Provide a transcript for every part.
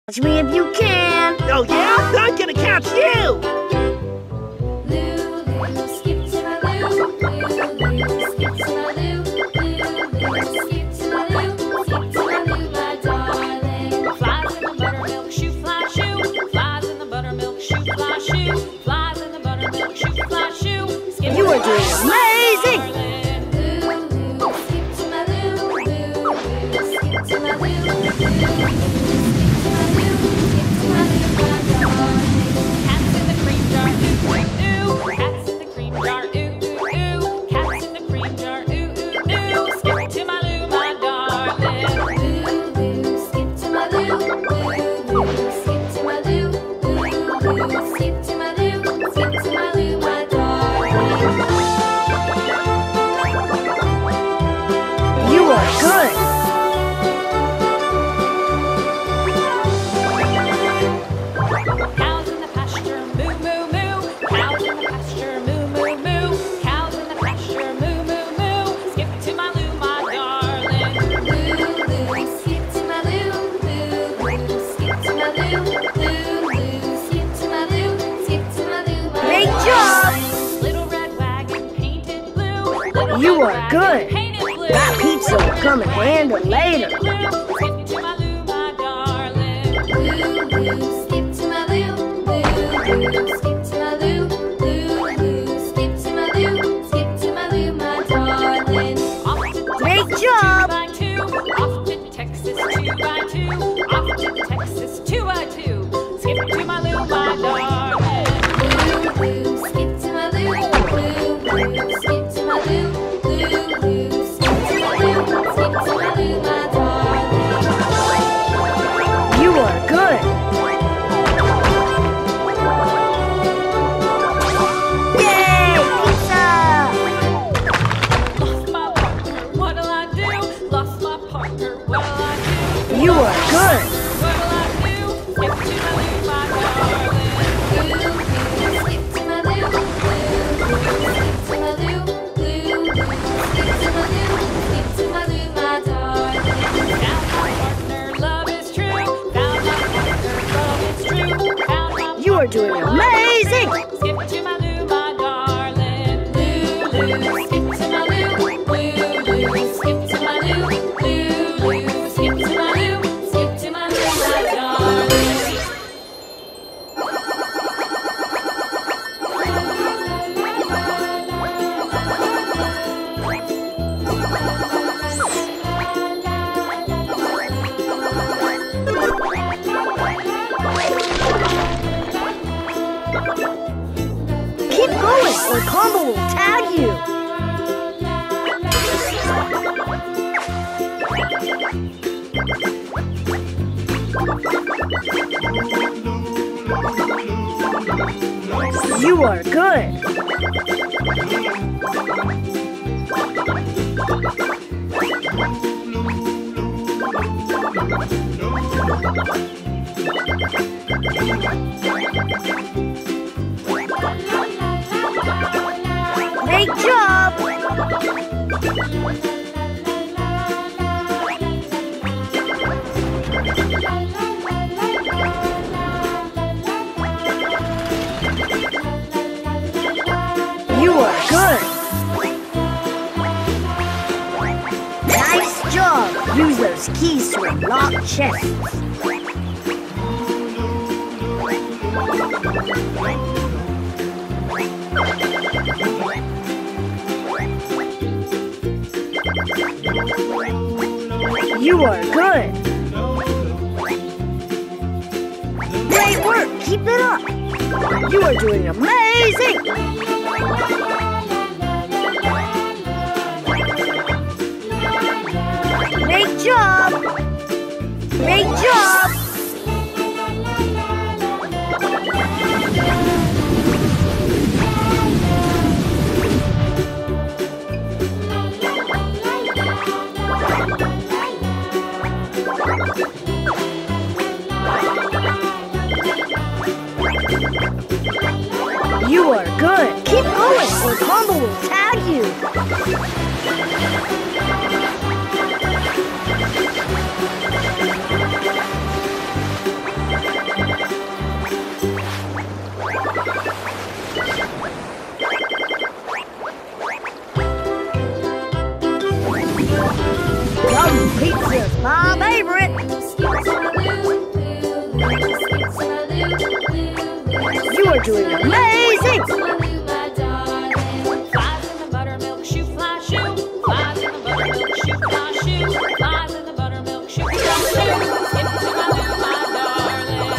Catch me if you can. Oh yeah? I'm gonna catch you! Lou, skip to my Lou. Lou, skip to my Lou. Lou, skip to my Lou. Skip to my Lou, my darling. Flies in the buttermilk shoe, fly shoe. Flies in the buttermilk shoe, fly shoe. Flies in the buttermilk shoe, fly shoe. Skip You are doing amazing. Lou, skip to my Lou. Lou, skip to my Lou. Cats in the cream jar, ooh, ooh, ooh. Cats in the cream jar, ooh, ooh, ooh. Cats in the cream jar, ooh, ooh, ooh. Skip to my Lou, my darling. Lou, skip to my Lou. Lou, skip to my Lou. Lou, skip to my Lou. Skip to my Lou, my darling. You are good. Cows in the pasture, moo, moo, moo. Cows in the pasture, moo, moo, moo. Cows in the pasture, moo, moo, moo. Skip to my Lou, my darling. Lou, skip to my Lou. Lou, skip to my Lou. Lou, skip to my Lou. Skip to my Lou, my Great darling. job. Little red wagon painted blue. Little You red are wagon good. painted blue. That pizza will come in handy later. Skip to my Lou, my darling. Lou, skip to my Lou. Lou, skip to my Lou. Lou, skip to my Lou. Skip to my Lou, my darling. Off to Great Texas, job. 2x2. Off to Texas, 2x2. Off to Texas, 2x2. Skip to my Lou, my darling. Lou, skip to my Lou. Lou, skip to my Lou. Lou, skip to my Lou. Skip to my Lou, my darling. You are good. Yay, pizza! Lost my partner, what'll I do? Lost my partner, what'll I do? You are good. What'll I do? Skip to my Lou, my darling. Skip to my Lou. Skip to my Lou. Skip to my Lou. Skip to my Lou, my darling. Found my partner, love is true. Found my partner, love is true. Found my You are doing amazing. skip to my Lou, my darling. Lou, skip to my Lou. Lou, skip to my Lou. Lou, skip to my Lou. Skip to my Lou, my darling. Keep going or Combo will tag you. You are good. Great job. You are good. Nice job. Use those keys to unlock chests. You are good. Great work. Keep it up. You are doing amazing. Great job. Great job. You are good. Keep going or Combo will tag you. doing amazing! Skip to my loo, my darling. Flies in the buttermilk shoe, fly shoe. Flies in the buttermilk shoe, fly shoe. Flies in the buttermilk shoe, fly shoe. Skip to my loo, my darling.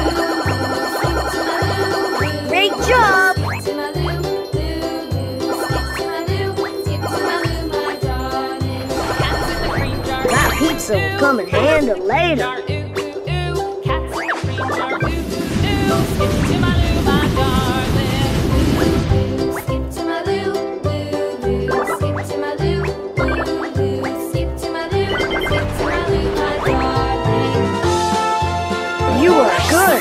Great job! Skip to my loo, loo, loo. Skip to my loo, skip to my loo, my darling. Cats in the cream jar. That pizza will come in handy later. Jar, ooh, ooh, ooh. Cats in the cream jar, ooh, ooh, ooh. Skip to my loo, my darling. Skip to my loo, loo, loo. Skip to my loo, loo, loo. Skip to my loo, skip to my loo, my darling. You are good!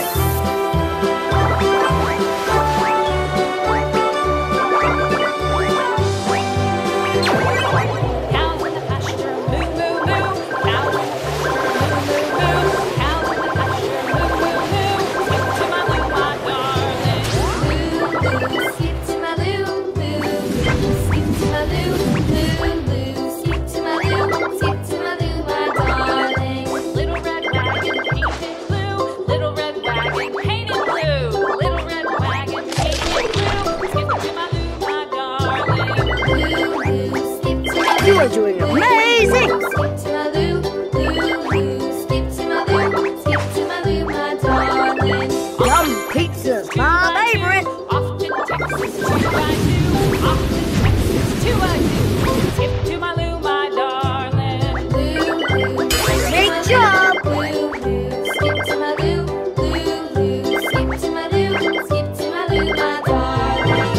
Cows in the pasture, moo, moo, moo. Cows in the pasture, moo, moo, moo. Cows in the pasture, moo, moo, moo. Skip to my loo, my darling. Skip to my loo, loo, loo. Skip to my loo, loo, loo. Skip to my loo, skip to my loo, my darling. Little red wagon painted blue. Little red wagon painted blue. Little red wagon painted blue. Skip to my loo, my darling. Skip to my You are doing amazing! Skip to my loo, loo, loo. Skip to my loo, skip to my loo, my darling. Yum pizza's my favorite! Off to Texas to I do. Off to Texas to I do. Skip to my loo, my darling. Great job! Skip to my loo, loo, loo. Skip to my loo, skip to my loo, my darling.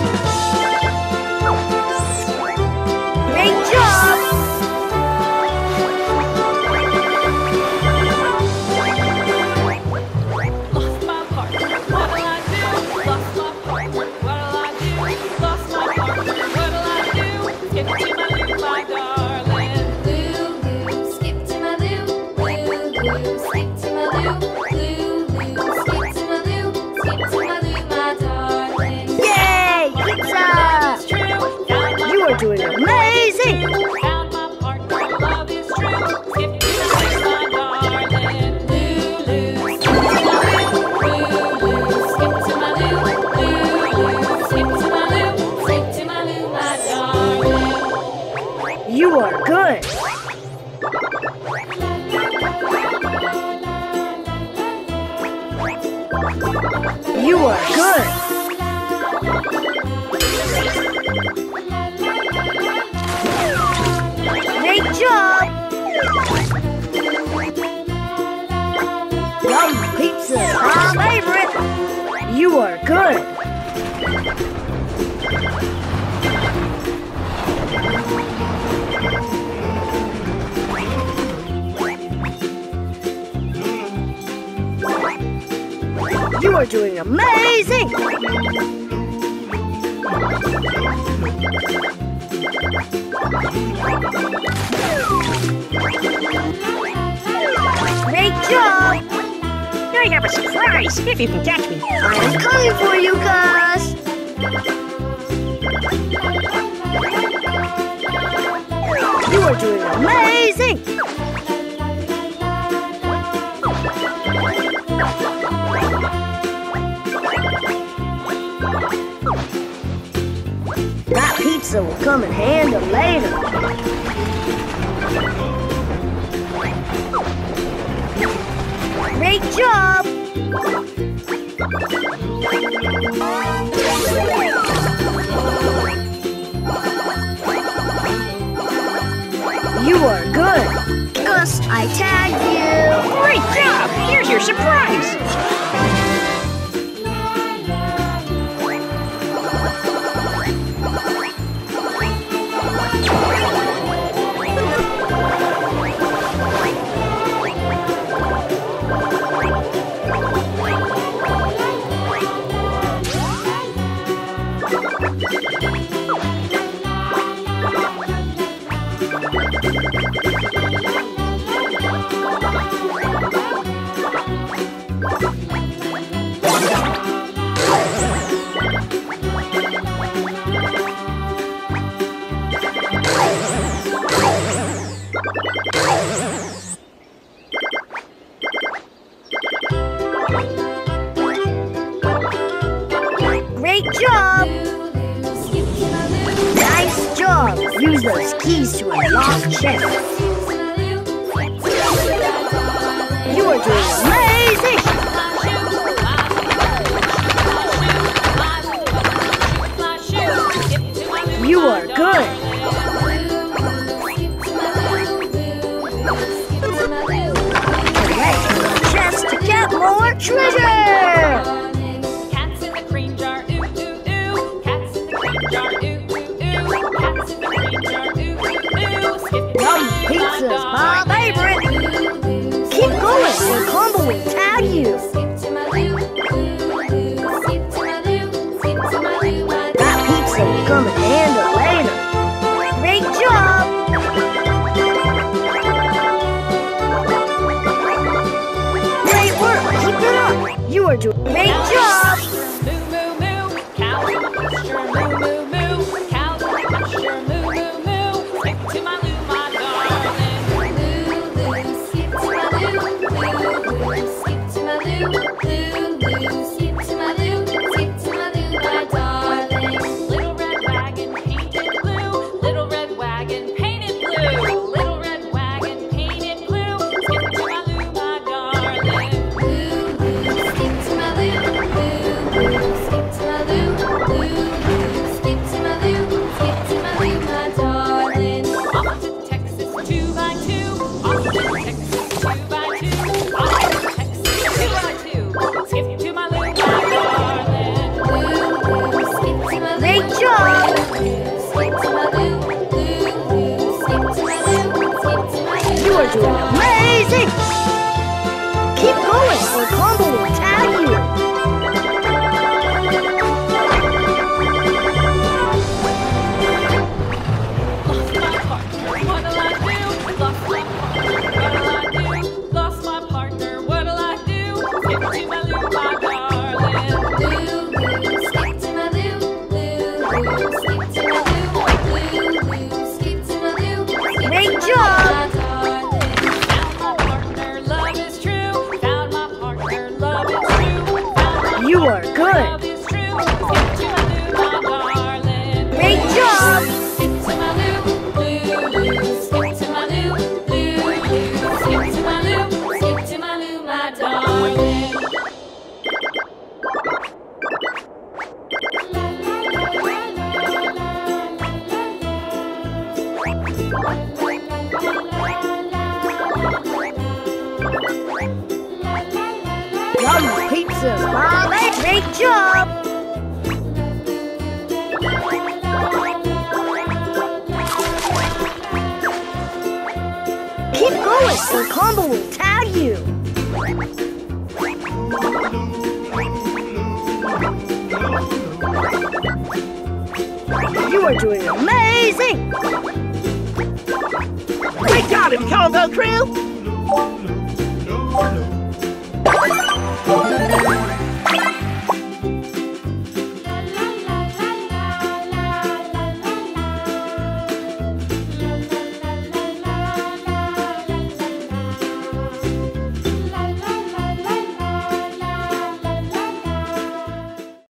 Great job! Lost my partner, what'll I do? Lost my partner, what'll I do? Lost my partner, what'll I do? Skip to my loo, my darling. Skip to my loo, loo, loo. Skip to my loo, loo, loo. Skip to my loo, skip to my loo, my darling. Yay! Pizza! It's true, found my You are doing amazing! Found my partner, love is true. Skip to my loo, my darling. Loo, Skip to my loo, loo, loo. Skip to my loo, skip to my loo, my darling. You are good! You are good! Great job! Yum pizza's my favorite! You are good! You are doing amazing! Great job! I have a surprise if you can catch me. I'm coming for you, Gus! You are doing amazing! That pizza will come in handy later. Great job! You are good. Gus, I tagged you. Great job! Here's your surprise. job! Lulu, skip to my loo. Nice job! Use those keys to unlock chests. Skip to my loo, skip to my loo, my darling. You are doing amazing! You are good! Skip to my loo, skip to my loo. Collect your chest to get more treasure! Cats in the cream jar, ooh, ooh, ooh. Cats in the cream jar, ooh, ooh, ooh. Cats in the cream jar, ooh, ooh, ooh. Skip to Yum my pizza's dog. my favorite! Keep going or Combo will tag you! Skip to my loo, skip to my loo, skip to my loo, my That pizza will come in handy later! Great job! Great work! Keep it up! You are doing great job! Moo, moo, moo. Cows in the pasture, moo, moo, moo. Cows in the pasture, moo, moo, moo. Stick to my loo, my darling. Lulu, skip to my loo, skip to my loo, skip to my loo, skip to my loo, my darling. Little red wagon painted blue. Little red wagon painted blue. Little red wagon painted blue. Skip to my loo, my darling. Lulu, skip to my loo, skip to my loo, skip to my loo, skip to my loo, my darling. Off to Texas 2x2. Off to Texas 2x2. Off to Texas 2x2. Skip to my loo, my darling. Lulu, skip to my loo, Great job! skip to my loo, skip to my loo, skip to my loo. You are doing amazing! Keep going or Combo will tag you! Lost my partner, what'll I do? Skip to my loo, my darling. Lulu, skip to my loo, skip to my loo, skip to my loo, Great job! Found my partner, love is true. Found my partner, love is true. Found my You are partner, good. love is true. Skip to my loo, my darling. Great job! Skip to my loo, skip to my loo, skip to my loo, skip to my loo, my darling. Yum pizza's my favorite! Great job! Keep going or Combo will tag you! You are doing amazing! We got him, Combo Crew!